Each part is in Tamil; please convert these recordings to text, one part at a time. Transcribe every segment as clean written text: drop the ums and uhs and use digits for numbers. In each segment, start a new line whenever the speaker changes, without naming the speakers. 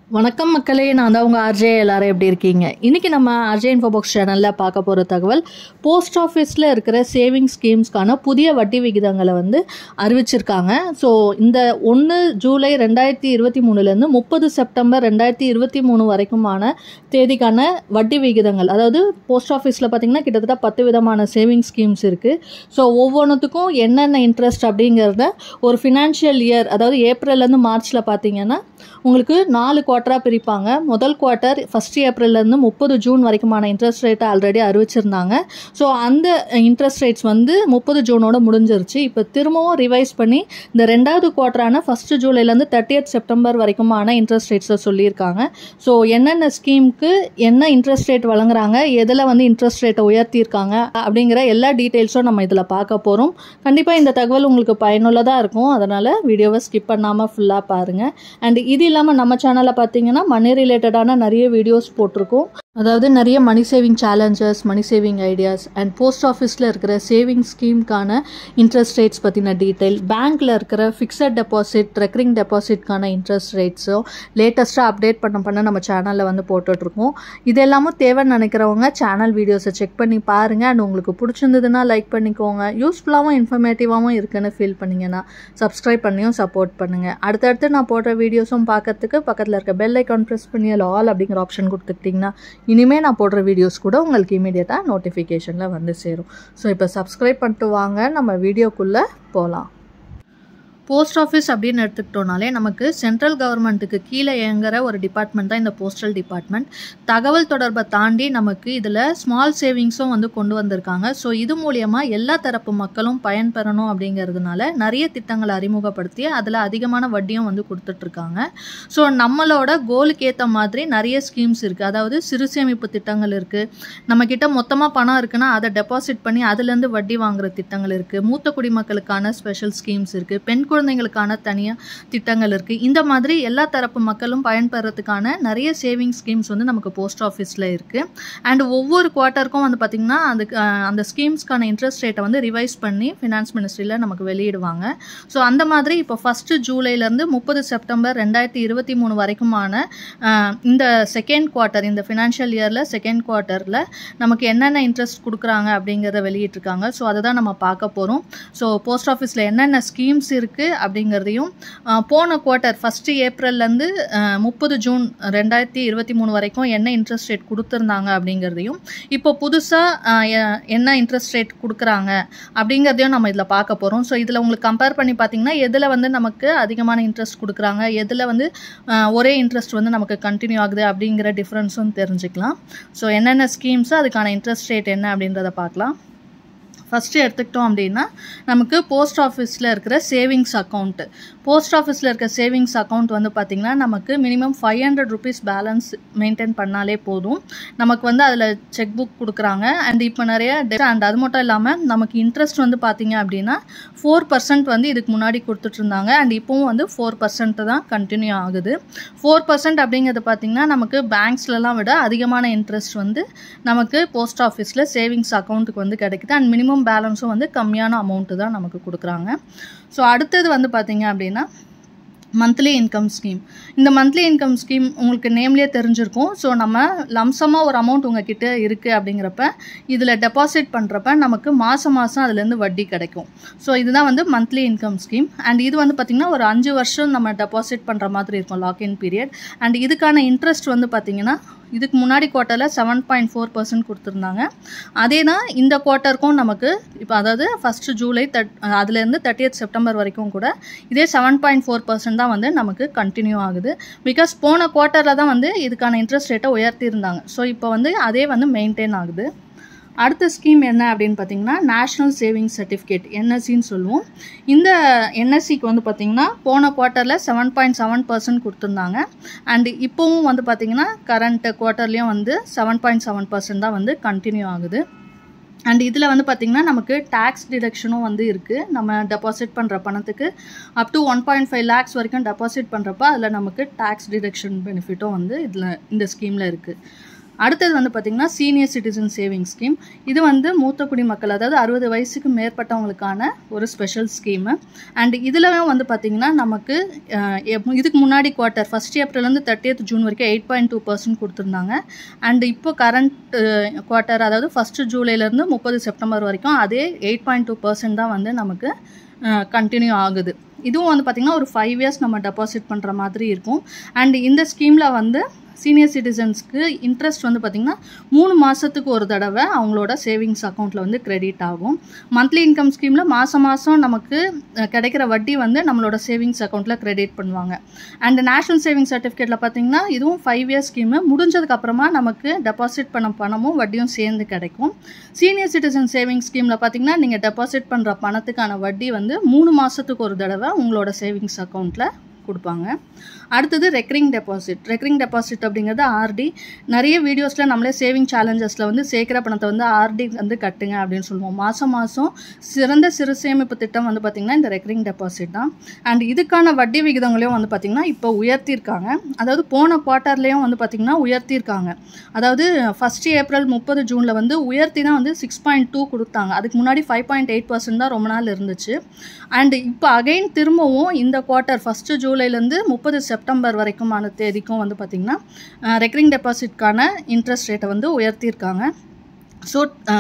வணக்கம் மக்களே, நான் தான் உங்கள் ஆர்ஜே. எல்லாரும் எப்படி இருக்கீங்க? இன்றைக்கி நம்ம ஆர்ஜே இன்ஃபோபாக்ஸ் சேனலில் பார்க்க போகிற தகவல், போஸ்ட் ஆஃபீஸில் இருக்கிற சேவிங் ஸ்கீம்ஸ்க்கான புதிய வட்டி விகிதங்களை அறிவிச்சிருக்காங்க. ஸோ இந்த 1 ஜூலை 2023 30 செப்டம்பர் 2023 வரைக்குமான தேதிக்கான வட்டி விகிதங்கள், அதாவது போஸ்ட் ஆஃபீஸில் பார்த்திங்கன்னா கிட்டத்தட்ட 10 விதமான சேவிங் ஸ்கீம்ஸ் இருக்குது. ஸோ ஒவ்வொன்றுத்துக்கும் என்னென்ன இன்ட்ரெஸ்ட் அப்படிங்கிறத ஒரு ஃபினான்ஷியல் இயர், அதாவது ஏப்ரல்லேருந்து மார்ச்சில் பார்த்திங்கன்னா உங்களுக்கு 4 குவார்ட்டராக பிரிப்பாங்க. முதல் குவார்ட்டர் 1 ஏப்ரல்லேருந்து 30 ஜூன் வரைக்குமான இன்ட்ரெஸ்ட் ரேட்டை ஆல்ரெடி அறிவிச்சிருந்தாங்க. ஸோ அந்த இன்ட்ரெஸ்ட் ரேட்ஸ் 30 ஜூனோட முடிஞ்சிருச்சு. இப்போ திரும்பவும் ரிவைஸ் பண்ணி இந்த 2வது குவார்ட்டரான 1 ஜூலைலேருந்து 30 செப்டம்பர் வரைக்குமான இன்ட்ரெஸ்ட் ரேட்ஸை சொல்லியிருக்காங்க. ஸோ என்னென்ன ஸ்கீமுக்கு என்ன இன்ட்ரெஸ்ட் ரேட் வழங்குறாங்க, எதில் இன்ட்ரெஸ்ட் ரேட்டை உயர்த்தியிருக்காங்க அப்படிங்கிற எல்லா டீட்டெயில்ஸும் நம்ம இதில் பார்க்க போகிறோம். கண்டிப்பாக இந்த தகவல் உங்களுக்கு பயனுள்ளதாக இருக்கும். அதனால் வீடியோவை ஸ்கிப் பண்ணாமல் ஃபுல்லாக பாருங்கள். அண்ட் இது இல்லாமல் நம்ம சேனலில் பார்த்தீங்கன்னா மணி ரிலேட்டடான நிறைய வீடியோஸ் போட்டிருக்கோம். அதாவது நிறைய money saving challenges, money saving ideas and post ஆஃபீஸில் இருக்கிற சேவிங் ஸ்கீம்க்கான இன்ட்ரெஸ்ட் ரேட்ஸ் பற்றின டீட்டெயில், பேங்க்கில் இருக்கிற ஃபிக்ஸட் டெபாசிட், ரெக்கரிங் டெபாசிட்கான இன்ட்ரெஸ்ட் ரேட்ஸும் லேட்டஸ்ட்டாக அப்டேட் பண்ண நம்ம சேனலில் போட்டுட்ருக்கோம். இது எல்லாமும் தேவைன்னு நினைக்கிறவங்க சேனல் வீடியோஸை செக் பண்ணி பாருங்கள். அண்ட் உங்களுக்கு பிடிச்சிருந்ததுன்னா லைக் பண்ணிக்கோங்க. யூஸ்ஃபுல்லாகவும் இன்ஃபர்மேட்டிவாகவும் இருக்குன்னு ஃபீல் பண்ணிங்கன்னா சப்ஸ்கிரைப் பண்ணியும் சப்போர்ட் பண்ணுங்கள். அடுத்தடுத்து நான் போடுற வீடியோஸும் பார்க்கறதுக்கு பக்கத்தில் இருக்க பெல் ஐக்கான் ப்ரெஸ் பண்ணி ஆல் அப்படிங்கிற ஆப்ஷன் கொடுத்துக்கிட்டிங்கன்னா இனிமேல் நான் போடுற வீடியோஸ் கூட உங்களுக்கு இமீடியட்டாக நோட்டிஃபிகேஷனில் சேரும். ஸோ இப்போ சப்ஸ்கிரைப் பண்ணிட்டு வாங்க, நம்ம வீடியோக்குள்ளே போகலாம். போஸ்ட் ஆஃபீஸ் அப்படின்னு எடுத்துக்கிட்டோனாலே நமக்கு சென்ட்ரல் கவர்மெண்ட்டுக்கு கீழே இயங்குகிற ஒரு டிபார்ட்மெண்ட் தான் இந்த போஸ்டல் டிபார்ட்மெண்ட். தகவல் தொடர்பை தாண்டி நமக்கு இதில் ஸ்மால் சேவிங்ஸும் கொண்டு வந்திருக்காங்க. ஸோ இது மூலியமாக எல்லா தரப்பு மக்களும் பயன்பெறணும் அப்படிங்கிறதுனால நிறைய திட்டங்களை அறிமுகப்படுத்தி அதில் அதிகமான வட்டியும் கொடுத்துட்ருக்காங்க. ஸோ நம்மளோட கோலுக்கு ஏற்ற மாதிரி நிறைய ஸ்கீம்ஸ் இருக்குது. அதாவது சிறு சேமிப்பு திட்டங்கள் இருக்குது, நம்மக்கிட்ட மொத்தமாக பணம் இருக்குன்னா அதை டெபாசிட் பண்ணி அதுலேருந்து வட்டி வாங்குகிற திட்டங்கள் இருக்குது, மூத்த குடிமக்களுக்கான ஸ்பெஷல் ஸ்கீம்ஸ் இருக்குது, பெண் குழந்தைகளுக்கான தனியாக திட்டங்கள் இருக்குது. இந்த மாதிரி எல்லா தரப்பு மக்களும் பயன்பெறதுக்கான நிறைய சேவிங் ஸ்கீம்ஸ் நமக்கு போஸ்ட் ஆஃபீஸில் இருக்குது. அண்ட் ஒவ்வொரு குவார்ட்டருக்கும் பார்த்திங்கன்னா அந்த ஸ்கீம்ஸ்க்கான இன்ட்ரெஸ்ட் ரேட்டை ரிவைஸ் பண்ணி ஃபினான்ஸ் மினிஸ்ட்ரியில் நமக்கு வெளியிடுவாங்க. ஸோ அந்த மாதிரி இப்போ 1 ஜூலைலேருந்து 30 செப்டம்பர் 2023 வரைக்குமான இந்த செகண்ட் குவார்ட்டர், இந்த ஃபினான்ஷியல் இயரில் செகண்ட் குவார்ட்டரில் நமக்கு என்னென்ன இன்ட்ரெஸ்ட் கொடுக்குறாங்க அப்படிங்கிறத வெளியிட்டிருக்காங்க. ஸோ அதை தான் நம்ம பார்க்க போகிறோம். ஸோ போஸ்ட் ஆஃபீஸில் என்னென்ன ஸ்கீம்ஸ் இருக்குது அப்படிங்கிறதையும், போன குவார்ட்டர் 1 ஏப்ரல்லேருந்து 30 ஜூன் 2023 வரைக்கும் என்ன இன்ட்ரெஸ்ட் ரேட் கொடுத்துருந்தாங்க அப்படிங்கிறதையும், இப்போ புதுசாக என்ன இன்ட்ரெஸ்ட் ரேட் கொடுக்குறாங்க அப்படிங்கிறதையும் நம்ம இதில் பார்க்க போகிறோம். ஸோ இதில் உங்களுக்கு கம்பேர் பண்ணி பார்த்தீங்கன்னா எதில் நமக்கு அதிகமான இன்ட்ரெஸ்ட் கொடுக்குறாங்க, எதில் ஒரே இன்ட்ரெஸ்ட் நமக்கு கண்டினியூ ஆகுது அப்படிங்கிற டிஃப்ரென்ஸும் தெரிஞ்சுக்கலாம். ஸோ என்னென்ன ஸ்கீம்ஸு, அதுக்கான இன்ட்ரெஸ்ட் ரேட் என்ன அப்படின்றத பார்க்கலாம். ஃபஸ்ட்டு எடுத்துக்கிட்டோம் அப்படின்னா நமக்கு போஸ்ட் ஆஃபீஸில் இருக்கிற சேவிங்ஸ் அக்கௌண்ட்டு. போஸ்ட் ஆஃபீஸில் இருக்கிற சேவிங்ஸ் அக்கௌண்ட் பார்த்திங்கன்னா நமக்கு மினிமம் 500 rupees பேலன்ஸ் மெயின்டைன் பண்ணாலே போதும். நமக்கு அதில் செக் புக் கொடுக்குறாங்க. அண்ட் இப்போ நிறைய அண்ட் அது மட்டும் இல்லாமல் நமக்கு இன்ட்ரெஸ்ட் பார்த்திங்க அப்படின்னா 4% இதுக்கு முன்னாடி கொடுத்துட்ருந்தாங்க. அண்ட் இப்போவும் 4% தான் கண்டினியூ ஆகுது. 4% அப்படிங்கிறது பார்த்திங்கன்னா நமக்கு பேங்க்ஸ்லாம் விட அதிகமான இன்ட்ரெஸ்ட் நமக்கு போஸ்ட் ஆஃபீஸில் சேவிங்ஸ் அக்கௌண்ட்டுக்கு கிடைக்குது. அண்ட் மினிமம் பேலன்ஸும் கம்மியான அமௌண்ட்டு தான் நமக்கு கொடுக்குறாங்க. ஸோ அடுத்தது பார்த்திங்க அப்படின்னா மந்த்லி இன்கம் ஸ்கீம். இந்த மந்த்லி இன்கம் ஸ்கீம் உங்களுக்கு நேம்லேயே தெரிஞ்சிருக்கும். ஸோ நம்ம லம்சமாக ஒரு அமௌண்ட் உங்ககிட்ட இருக்குது அப்படிங்கிறப்ப இதில் டெபாசிட் பண்ணுறப்ப நமக்கு மாதம் அதுலேருந்து வட்டி கிடைக்கும். ஸோ இதுதான் மந்த்லி இன்கம் ஸ்கீம். அண்ட் இது பார்த்திங்கன்னா ஒரு 5 வருஷம் நம்ம டெபாசிட் பண்ணுற மாதிரி இருக்கும், லாக்இன் பீரியட். அண்ட் இதுக்கான இன்ட்ரெஸ்ட் பார்த்திங்கன்னா இதுக்கு முன்னாடி குவார்ட்டரில் 7.4% கொடுத்துருந்தாங்க. அதே தான் இந்த குவார்ட்டருக்கும் நமக்கு இப்போ, அதாவது 1 ஜூலை அதுலேருந்து 30 செப்டம்பர் வரைக்கும் கூட இதே 7.4% தான் நமக்கு கண்டினியூ ஆகுது. பிகாஸ் போன குவார்ட்டரில் தான் இதுக்கான இன்ட்ரெஸ்ட் ரேட்டை உயர்த்தியிருந்தாங்க. ஸோ இப்போ அதே மெயின்டைன் ஆகுது. அடுத்த ஸ்கீம் என்ன அப்படின்னு பார்த்தீங்கன்னா நேஷ்னல் சேவிங்ஸ் சர்டிஃபிகேட், என்எஸ்சின்னு சொல்லுவோம். இந்த என்எஸ்சிக்கு பார்த்தீங்கன்னா போன குவார்ட்டரில் 7.7% கொடுத்துருந்தாங்க. அண்ட் இப்போவும் பார்த்தீங்கன்னா கரண்ட் குவார்ட்டர்லேயும் 7.7% தான் கண்டினியூ ஆகுது. அண்ட் இதில் பார்த்திங்கன்னா நமக்கு டேக்ஸ் டிடக்ஷனும் இருக்குது. நம்ம டெபாசிட் பண்ணுற பணத்துக்கு அப் டு 1.5 lakhs வரைக்கும் டெபாசிட் பண்ணுறப்ப அதில் நமக்கு டேக்ஸ் டிடக்ஷன் பெனிஃபிட்டும் இதில் இந்த ஸ்கீமில் இருக்குது. அடுத்தது வந்து பார்த்திங்கன்னா சீனியர் சிட்டிசன் சேவிங் ஸ்கீம். இது வந்து மூத்த குடிமக்கள், அதாவது 60 வயசுக்கு மேற்பட்டவங்களுக்கான ஒரு ஸ்பெஷல் ஸ்கீமு. அண்ட் இதில் வந்து பார்த்திங்கன்னா நமக்கு இதுக்கு முன்னாடி குவார்ட்டர் 1 ஏப்ரல்லேருந்து 30 ஜூன் வரைக்கும் 8.2% கொடுத்துருந்தாங்க. அண்ட் இப்போ கரண்ட் குவார்ட்டர், அதாவது 1 ஜூலைலேருந்து 30 செப்டம்பர் வரைக்கும் அதே 8.2% தான் வந்து நமக்கு கண்டினியூ ஆகுது. இதுவும் வந்து பார்த்திங்கன்னா ஒரு 5 இயர்ஸ் நம்ம டெபாசிட் பண்ணுற மாதிரி இருக்கும். அண்ட் இந்த ஸ்கீமில் வந்து சீனியர் சிட்டிசன்ஸ்க்கு இன்ட்ரெஸ்ட் வந்து பார்த்திங்கன்னா 3 மாதத்துக்கு ஒரு தடவை அவங்களோட சேவிங்ஸ் அக்கௌண்ட்டில் வந்து கிரெடிட் ஆகும். மந்த்லி இன்கம் ஸ்கீமில் மாதம் நமக்கு கிடைக்கிற வட்டி வந்து நம்மளோட சேவிங்ஸ் அக்கௌண்ட்டில் கிரெடிட் பண்ணுவாங்க. அண்ட் நேஷனல் சேவிங்ஸ் சர்டிஃபிகேட்டில் பார்த்திங்கன்னா இதுவும் 5 இயர்ஸ் ஸ்கீமு. முடிஞ்சதுக்கப்புறமா நமக்கு டெபாசிட் பண்ண பணமும் வட்டியும் சேர்ந்து கிடைக்கும். சீனியர் சிட்டிசன் சேவிங்ஸ் ஸ்கீமில் பார்த்திங்கன்னா நீங்கள் டெபாசிட் பண்ணுற பணத்துக்கான வட்டி வந்து 3 மாதத்துக்கு ஒரு தடவை உங்களோட சேவிங்ஸ் அக்கௌண்ட்டில் கொடுப்பாங்க. அடுத்தது ரெக்கரிங் டெபாசிட் அப்படிங்கிறது ஆர்டி. நிறைய வீடியோஸில் நம்மளே சேவிங் சேலஞ்சஸில் வந்து சேர்க்கிற பணத்தை வந்து ஆர்டி வந்து கட்டுங்க அப்படின்னு சொல்லுவோம். மாதம் சிறந்த சிறு சேமிப்பு திட்டம் வந்து பார்த்திங்கன்னா இந்த ரெக்கரிங் டெபாசிட் தான். அண்ட் இதுக்கான வட்டி விகிதங்களையும் வந்து பார்த்திங்கன்னா இப்போ உயர்த்தியிருக்காங்க. அதாவது போன குவார்ட்டர்லேயும் வந்து பார்த்திங்கன்னா உயர்த்தியிருக்காங்க. அதாவது 1 ஏப்ரல் 30 ஜூனில் வந்து உயர்த்தி தான் வந்து 6.2 கொடுத்தாங்க. அதுக்கு முன்னாடி 5.8% தான் ரொம்ப நாள் இருந்துச்சு. அண்ட் இப்போ அகைன் திரும்பவும் இந்த குவார்ட்டர் 1 ஜூலைலேருந்து 30 செப்டம்பர் வரைக்குமான தேதிக்கும் வந்து பார்த்திங்கன்னா ரெக்கரிங் டெபாசிட்கான இன்ட்ரெஸ்ட் ரேட்டை வந்து உயர்த்தியிருக்காங்க. ஸோ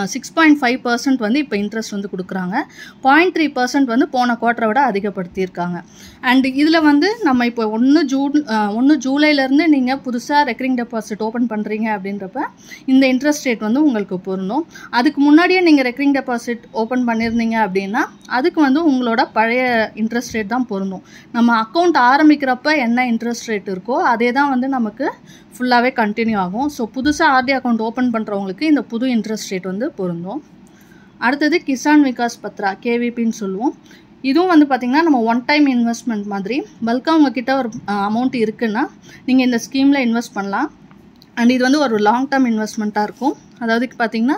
6.5% வந்து இப்போ இன்ட்ரெஸ்ட் வந்து கொடுக்குறாங்க. 0.3% வந்து போன குவார்ட்டரை விட அதிகப்படுத்தியிருக்காங்க. அண்ட் இதில் வந்து நம்ம இப்போ 1 ஜூலைலேருந்து நீங்கள் புதுசாக ரெக்கரிங் டெபாசிட் ஓப்பன் பண்ணுறீங்க அப்படின்றப்ப இந்த இன்ட்ரெஸ்ட் ரேட் வந்து உங்களுக்கு பொருந்தும். அதுக்கு முன்னாடியே நீங்கள் ரெக்கரிங் டெபாசிட் ஓப்பன் பண்ணியிருந்தீங்க அப்படின்னா அதுக்கு வந்து உங்களோட பழைய இன்ட்ரெஸ்ட் ரேட் தான் பொருந்தும். நம்ம அக்கௌண்ட் ஆரம்பிக்கிறப்ப என்ன இன்ட்ரெஸ்ட் ரேட் இருக்கோ அதே தான் வந்து நமக்கு ஃபுல்லாகவே கண்டினியூ ஆகும். ஸோ புதுசாக ஆர்டி அக்கௌண்ட் ஓப்பன் பண்ணுறவங்களுக்கு இந்த புது இன்ட்ரெஸ்ட் ரேட் வந்து பொருந்தும். அடுத்தது கிசான் விகாஸ் பத்ரா, கேவிபின்னு சொல்லுவோம். இதுவும் வந்து பார்த்திங்கன்னா நம்ம ஒன் டைம் இன்வெஸ்ட்மெண்ட் மாதிரி பல்காக உங்ககிட்ட ஒரு அமௌண்ட் இருக்குன்னா நீங்கள் இந்த ஸ்கீமில் இன்வெஸ்ட் பண்ணலாம். அண்ட் இது வந்து ஒரு லாங் டேர்ம் இன்வெஸ்ட்மெண்ட்டாக இருக்கும். அதாவது பார்த்திங்கன்னா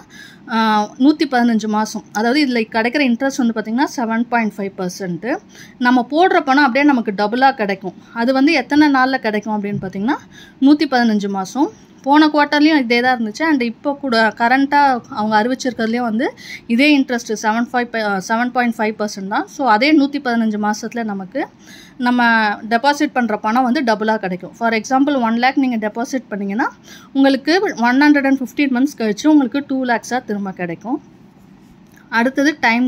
115 மாதம், அதாவது இதில் கிடைக்கிற இன்ட்ரெஸ்ட் வந்து பார்த்திங்கன்னா 7.5%. நம்ம போடுற பணம் அப்படியே நமக்கு டபுளாக கிடைக்கும். அது வந்து எத்தனை நாளில் கிடைக்கும் அப்படின்னு பார்த்திங்கன்னா 115 மாதம். போன குவார்ட்டர்லேயும் இதே தான் இருந்துச்சு. அண்ட் இப்போ கூட கரண்ட்டாக அவங்க அறிவிச்சிருக்கிறதுலேயும் வந்து இதே இன்ட்ரெஸ்ட்டு 7.5% தான். ஸோ அதே 115 மாதத்தில் நமக்கு நம்ம டெபாசிட் பண்ணுற பணம் வந்து டபுளாக கிடைக்கும். ஃபார் எக்ஸாம்பிள் 1 lakh நீங்கள் டெபாசிட் பண்ணிங்கன்னா உங்களுக்கு 115 months கழிச்சு உங்களுக்கு 2 lakhs திரும்ப கிடைக்கும். அடுத்தது டைம்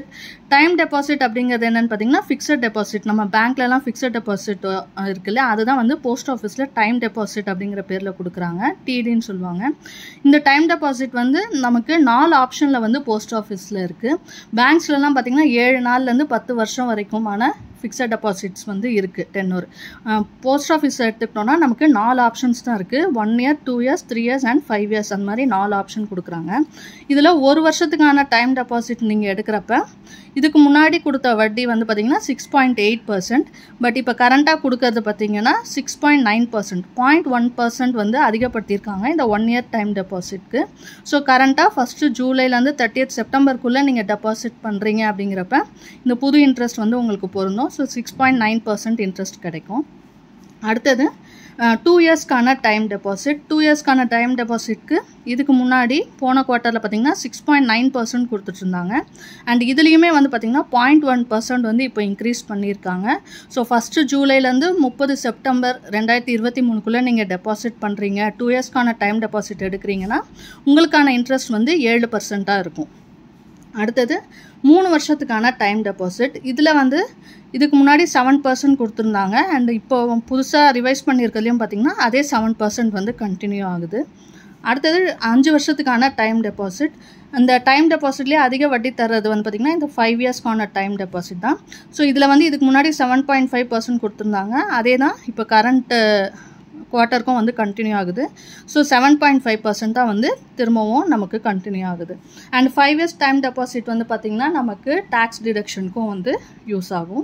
டெபாசிட் அப்படிங்கிறது என்னென்னு பார்த்தீங்கன்னா ஃபிக்ஸட் டெபாசிட். நம்ம பேங்க்லலாம் ஃபிக்ஸட் டெபாசிட் இருக்குல்ல, அதுதான் வந்து போஸ்ட் ஆஃபீஸில் டைம் டெபாசிட் அப்படிங்கிற பேரில் கொடுக்குறாங்க, டிடின்னு சொல்லுவாங்க. இந்த டைம் டெபாசிட் வந்து நமக்கு 4 ஆப்ஷனில் வந்து போஸ்ட் ஆஃபீஸில் இருக்குது. பேங்க்ஸ்லலாம் பார்த்திங்கன்னா 7 நாள்லேருந்து 10 வருஷம் வரைக்குமான ஃபிக்ஸட் டெபாசிட்ஸ் வந்து இருக்குது டென்னூர். போஸ்ட் ஆஃபீஸ் எடுத்துக்கிட்டோன்னா நமக்கு 4 ஆப்ஷன்ஸ் தான் இருக்குது. 1 year, 2 years, 3 years and 5 years அந்த மாதிரி 4 ஆப்ஷன் கொடுக்குறாங்க. இதில் 1 வருஷத்துக்கான டைம் டெபாசிட் நீங்கள் எடுக்கிறப்ப இதுக்கு முன்னாடி கொடுத்த வட்டி வந்து பார்த்திங்கன்னா 6.8%. பட் இப்போ கரண்ட்டாக கொடுக்கறது பார்த்திங்கன்னா 6.9%. 0.1% வந்து அதிகப்படுத்தியிருக்காங்க இந்த 1 year டைம் டெபாசிட்க்கு. ஸோ கரண்ட்டாக 1 ஜூலைலேருந்து 30 செப்டம்பருக்குள்ளே நீங்கள் டெபாசிட் பண்ணுறீங்க அப்படிங்கிறப்ப இந்த புது இன்ட்ரெஸ்ட் வந்து உங்களுக்கு பொருந்தும். ஸோ 6.9% இன்ட்ரெஸ்ட் கிடைக்கும். அடுத்தது 2 இயர்ஸ்க்கான டைம் டெபாசிட். 2 இயர்ஸ்க்கான டைம் டெபாசிட்க்கு இதுக்கு முன்னாடி போன குவார்ட்டரில் பார்த்திங்கன்னா 6.9% கொடுத்துட்ருந்தாங்க. அண்ட் இதுலேயுமே வந்து பார்த்திங்கன்னா 0.1% வந்து இப்போ இன்க்ரீஸ் பண்ணியிருக்காங்க. ஸோ 1 ஜூலைலேருந்து 30 செப்டம்பர் 2023க்குள்ளே நீங்கள் டெபாசிட் பண்ணுறீங்க, 2 இயர்ஸ்க்கான டைம் டெபாசிட் எடுக்கிறீங்கன்னா உங்களுக்கான இன்ட்ரெஸ்ட் வந்து 7% இருக்கும். அடுத்தது 3 வருஷத்துக்கான டைம் டெபாசிட். இதில் வந்து இதுக்கு முன்னாடி 7% கொடுத்துருந்தாங்க. அண்ட் இப்போ புதுசாக ரிவைஸ் பண்ணியிருக்கிறதுலையும் பார்த்திங்கன்னா அதே 7% வந்து கண்டினியூ ஆகுது. அடுத்தது 5 வருஷத்துக்கான டைம் டெபாசிட். அந்த டைம் டெபாசிட்லேயே அதிக வட்டி தர்றது வந்து பார்த்திங்கன்னா இந்த 5 இயர்ஸ்க்கான டைம் டெபாசிட் தான். ஸோ இதில் வந்து இதுக்கு முன்னாடி 7.5% கொடுத்துருந்தாங்க. அதே தான் இப்போ கரண்ட் குவார்ட்டருக்கும் வந்து கண்டினியூ ஆகுது. ஸோ 7.5% தான் வந்து திரும்பவும் நமக்கு கண்டினியூ ஆகுது. அண்ட் 5 years டைம் டெபாசிட் வந்து பார்த்திங்கன்னா நமக்கு டேக்ஸ் டிடக்ஷனுக்கும் வந்து யூஸ் ஆகும்.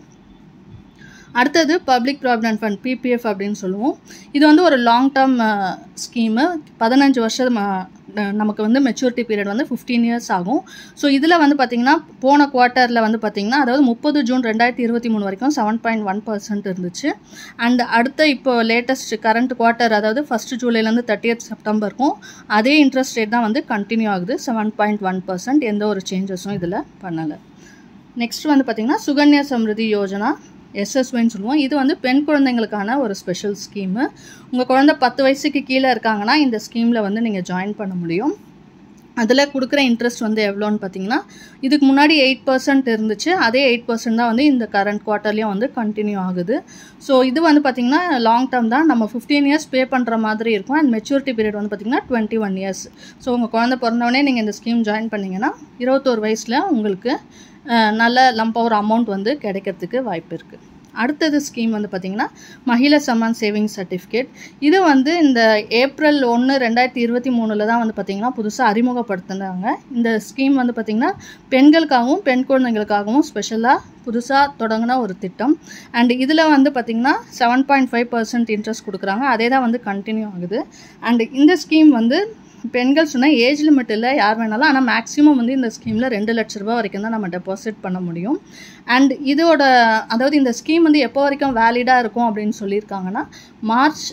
அடுத்தது பப்ளிக் ப்ராவிடென்ட் ஃபண்ட், PPF அப்படின்னு சொல்லுவோம். இது வந்து ஒரு லாங் டேர்ம் ஸ்கீமு. 15 வருஷம் நமக்கு வந்து மெச்சூரிட்டி பீரியட் வந்து 15 இயர்ஸ் ஆகும். ஸோ இதில் வந்து பார்த்திங்கன்னா போன குவார்ட்டரில் வந்து பார்த்திங்கன்னா அதாவது 30 ஜூன் 2023 வரைக்கும் 7.1% இருந்துச்சு. அண்ட் அடுத்த இப்போ லேட்டஸ்ட் கரண்ட் குவார்ட்டர் அதாவது 1 ஜூலைலேருந்து 30 செப்டம்பருக்கும் அதே இன்ட்ரெஸ்ட் ரேட் தான் வந்து கண்டினியூ ஆகுது 7.1%. எந்த ஒரு சேஞ்சஸும் இதில் பண்ணலை. நெக்ஸ்ட் வந்து பார்த்திங்கன்னா சுகன்யா சம்ருதி யோஜனா SSYன்னு சொல்லுவோம். இது வந்து பெண் குழந்தைங்களுக்கான ஒரு ஸ்பெஷல் ஸ்கீமு. உங்கள் குழந்தை 10 வயசுக்கு கீழே இருக்காங்கன்னா இந்த ஸ்கீமில் வந்து நீங்கள் ஜாயின் பண்ண முடியும். அதில் கொடுக்குற இன்ட்ரெஸ்ட் வந்து எவ்வளோன்னு பார்த்தீங்கன்னா இதுக்கு முன்னாடி 8% இருந்துச்சு. அதே 8% தான் வந்து இந்த கரண்ட் குவார்ட்டர்லேயும் வந்து கண்டினியூ ஆகுது. ஸோ இது வந்து பார்த்திங்கன்னா லாங் டேர்ம் தான். நம்ம 15 இயர்ஸ் பே பண்ணுற மாதிரி இருக்கும். அண்ட் மெச்சூரிட்டி பீரியட் வந்து பார்த்திங்கன்னா 21 இயர்ஸ். ஸோ உங்கள் குழந்தை பிறந்தவொடனே நீங்கள் இந்த ஸ்கீம் ஜாயின் பண்ணிங்கன்னா 21 வயசில் உங்களுக்கு நல்ல ஒரு அமௌண்ட் வந்து கிடைக்கிறதுக்கு வாய்ப்பு இருக்குது. அடுத்தது ஸ்கீம் வந்து பார்த்திங்கன்னா மகிழா சம்மான் சேவிங்ஸ் சர்டிஃபிகேட். இது வந்து இந்த ஏப்ரல் 1, 2023 தான் வந்து பார்த்திங்கன்னா புதுசாக அறிமுகப்படுத்தினாங்க. இந்த ஸ்கீம் வந்து பார்த்திங்கன்னா பெண்களுக்காகவும் பெண் குழந்தைங்களுக்காகவும் ஸ்பெஷலாக புதுசாக தொடங்கின ஒரு திட்டம். அண்ட் இதில் வந்து பார்த்திங்கன்னா 7.5% இன்ட்ரெஸ்ட் கொடுக்குறாங்க. அதே தான் வந்து கண்டினியூ ஆகுது. அண்ட் இந்த ஸ்கீம் வந்து பெண்கள் சொன்னால் ஏஜ் லிமிட் இல்லை, யார் வேணாலும். ஆனால் மேக்ஸிமம் வந்து இந்த ஸ்கீமில் 2 லட்ச ரூபா வரைக்கும் தான் நம்ம டெபாசிட் பண்ண முடியும். அண்ட் இதோட அதாவது இந்த ஸ்கீம் வந்து எப்போ வரைக்கும் வேலிடாக இருக்கும் அப்படின்னு சொல்லியிருக்காங்கன்னா மார்ச்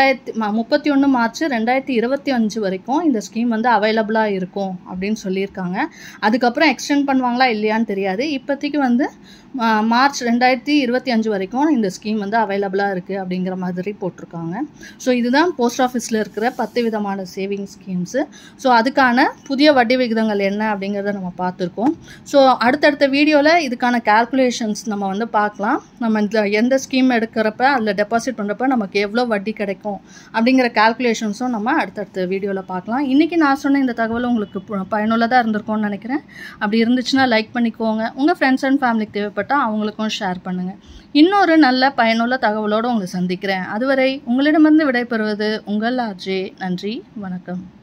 31 மார்ச் 2025 வரைக்கும் இந்த ஸ்கீம் வந்து அவைலபிளாக இருக்கும் அப்படின்னு சொல்லியிருக்காங்க. அதுக்கப்புறம் எக்ஸ்டெண்ட் பண்ணுவாங்களா இல்லையான்னு தெரியாது. இப்போதைக்கு வந்து மார்ச் 2025 வரைக்கும் இந்த ஸ்கீம் வந்து அவைலபிளாக இருக்குது அப்படிங்கிற மாதிரி போட்டிருக்காங்க. ஸோ இதுதான் போஸ்ட் ஆஃபீஸில் இருக்கிற 10 விதமான சேவிங் ஸ்கீம்ஸு. ஸோ அதுக்கான புதிய வட்டி விகிதங்கள் என்ன அப்படிங்கிறத நம்ம பார்த்துருக்கோம். ஸோ அடுத்தடுத்த வீடியோவில் இதுக்கான கால்குலேஷன்ஸ் நம்ம வந்து பார்க்கலாம். நம்ம இந்த எந்த ஸ்கீம் எடுக்கிறப்ப அதில் டெபாசிட் பண்ணுறப்ப நமக்கு எவ்வளோ வட்டி கிடைக்கும் அப்படிங்கிற கால்குலேஷன்ஸும் நம்ம அடுத்தடுத்த வீடியோவில் பார்க்கலாம். இன்றைக்கி நான் சொன்ன இந்த தகவல் உங்களுக்கு பயனுள்ளதாக இருந்திருக்கும்னு நினைக்கிறேன். அப்படி இருந்துச்சுன்னா லைக் பண்ணிக்கோங்க. உங்கள் ஃப்ரெண்ட்ஸ் அண்ட் ஃபேமிலிக்கு தேவைப்பட்டால் அவங்களுக்கும் ஷேர் பண்ணுங்கள். இன்னொரு நல்ல பயனுள்ள தகவலோடு உங்களை சந்திக்கிறேன். அதுவரை உங்களிடமிருந்து விடைபெறுவது உங்கள் RJ. நன்றி, வணக்கம்.